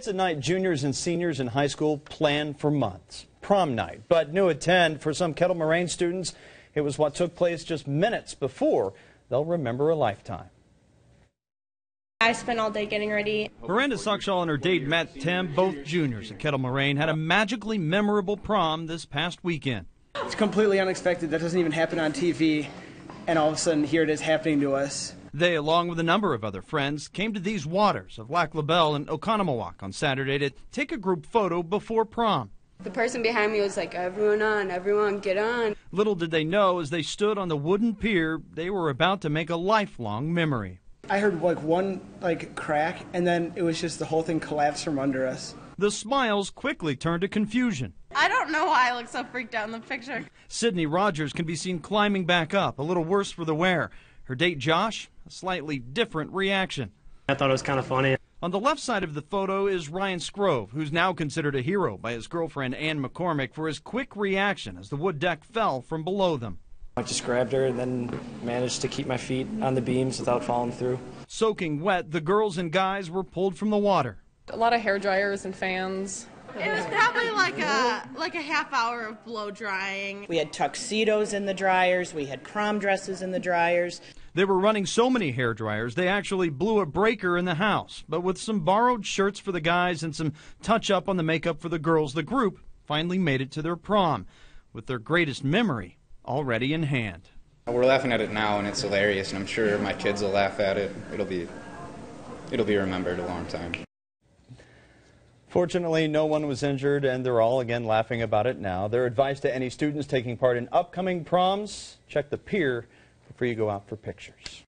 It's a night juniors and seniors in high school plan for months. Prom night. But new at 10 for some Kettle Moraine students, it was what took place just minutes before they'll remember a lifetime. I spent all day getting ready. Miranda Suckshaw and her date Matt Tim, both juniors at Kettle Moraine, had a magically memorable prom this past weekend. It's completely unexpected. That doesn't even happen on TV, and all of a sudden here it is happening to us. They, along with a number of other friends, came to these waters of Lac La Belle in Oconomowoc on Saturday to take a group photo before prom. The person behind me was like, everyone get on. Little did they know, as they stood on the wooden pier, they were about to make a lifelong memory. I heard one crack, and then it was just the whole thing collapsed from under us. The smiles quickly turned to confusion. I don't know why I look so freaked out in the picture. Sydney Rogers can be seen climbing back up, a little worse for the wear. Her date Josh, a slightly different reaction. I thought it was kind of funny. On the left side of the photo is Ryan Scrove, who's now considered a hero by his girlfriend Ann McCormick for his quick reaction as the wood deck fell from below them. I just grabbed her and then managed to keep my feet on the beams without falling through. Soaking wet, the girls and guys were pulled from the water. A lot of hair dryers and fans. It was probably like a half hour of blow drying. We had tuxedos in the dryers. We had prom dresses in the dryers. They were running so many hair dryers, they actually blew a breaker in the house. But with some borrowed shirts for the guys and some touch-up on the makeup for the girls, the group finally made it to their prom, with their greatest memory already in hand. We're laughing at it now, and it's hilarious, and I'm sure my kids will laugh at it. It'll be remembered a long time. Fortunately, no one was injured, and they're all again laughing about it now. Their advice to any students taking part in upcoming proms: check the pier before you go out for pictures.